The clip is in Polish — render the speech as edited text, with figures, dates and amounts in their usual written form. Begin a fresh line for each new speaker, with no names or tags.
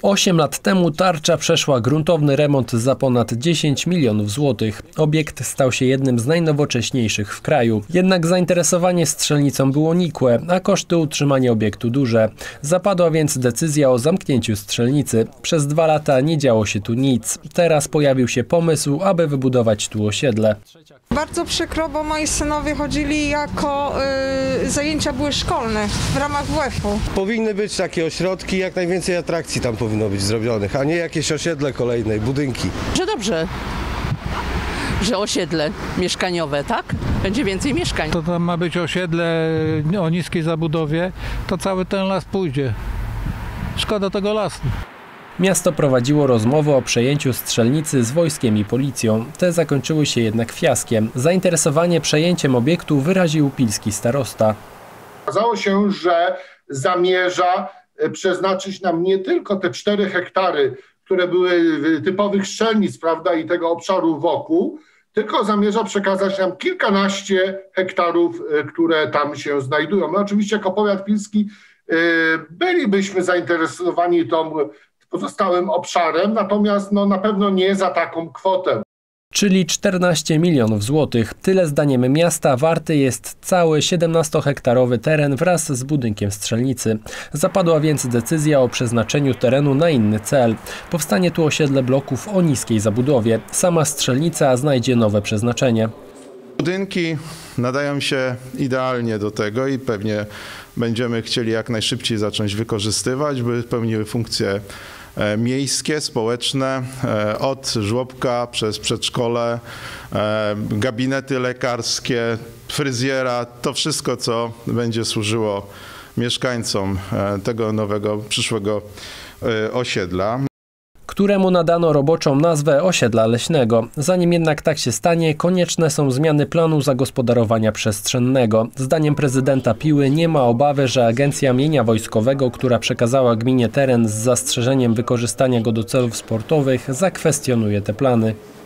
8 lat temu tarcza przeszła gruntowny remont za ponad 10 milionów złotych. Obiekt stał się jednym z najnowocześniejszych w kraju. Jednak zainteresowanie strzelnicą było nikłe, a koszty utrzymania obiektu duże. Zapadła więc decyzja o zamknięciu strzelnicy. Przez 2 lata nie działo się tu nic. Teraz pojawił się pomysł, aby wybudować tu osiedle.
Bardzo przykro, bo moi synowie chodzili jako zajęcia były szkolne w ramach WF-u.
Powinny być takie ośrodki, jak najwięcej atrakcji tam powinno być zrobionych, a nie jakieś osiedle kolejne, budynki.
Że dobrze, że osiedle mieszkaniowe, tak? Będzie więcej mieszkań.
To tam ma być osiedle o niskiej zabudowie, to cały ten las pójdzie. Szkoda tego lasu.
Miasto prowadziło rozmowy o przejęciu strzelnicy z wojskiem i policją. Te zakończyły się jednak fiaskiem. Zainteresowanie przejęciem obiektu wyraził pilski starosta.
Okazało się, że zamierza przeznaczyć nam nie tylko te 4 hektary, które były typowych strzelnic, prawda, i tego obszaru wokół, tylko zamierza przekazać nam kilkanaście hektarów, które tam się znajdują. My oczywiście jako powiat pilski bylibyśmy zainteresowani tą pozostałym obszarem, natomiast na pewno nie za taką kwotę.
Czyli 14 milionów złotych. Tyle zdaniem miasta warty jest cały 17-hektarowy teren wraz z budynkiem strzelnicy. Zapadła więc decyzja o przeznaczeniu terenu na inny cel. Powstanie tu osiedle bloków o niskiej zabudowie. Sama strzelnica znajdzie nowe przeznaczenie.
Budynki nadają się idealnie do tego i pewnie będziemy chcieli jak najszybciej zacząć wykorzystywać, by pełniły funkcje miejskie, społeczne, od żłobka przez przedszkole, gabinety lekarskie, fryzjera, to wszystko, co będzie służyło mieszkańcom tego nowego, przyszłego osiedla,
któremu nadano roboczą nazwę osiedla leśnego. Zanim jednak tak się stanie, konieczne są zmiany planu zagospodarowania przestrzennego. Zdaniem prezydenta Piły nie ma obawy, że Agencja Mienia Wojskowego, która przekazała gminie teren z zastrzeżeniem wykorzystania go do celów sportowych, zakwestionuje te plany.